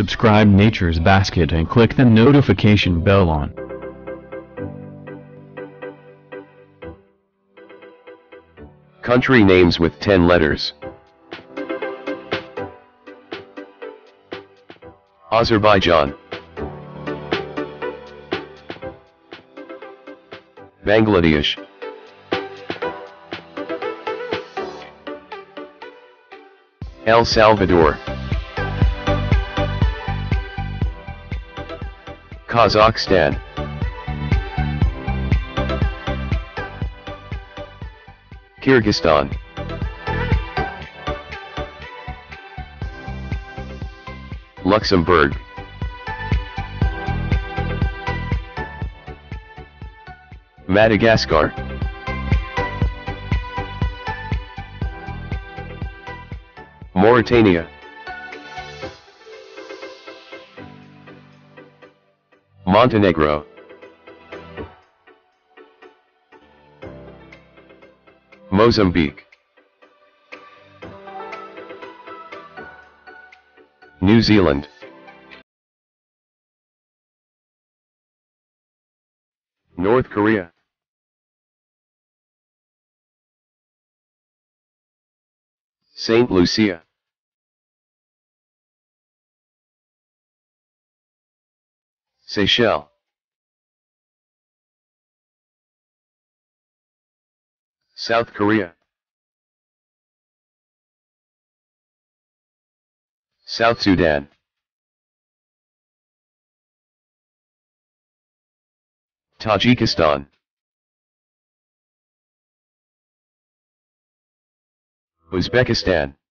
subscribe Nature's Basket and click the notification bell on. Country names with 10 letters. Azerbaijan, Bangladesh, El Salvador, Kazakhstan, Kyrgyzstan, Luxembourg, Madagascar, Mauritania, Montenegro, Mozambique, New Zealand, North Korea, Saint Lucia, Seychelles, South Korea, South Sudan, Tajikistan, Uzbekistan,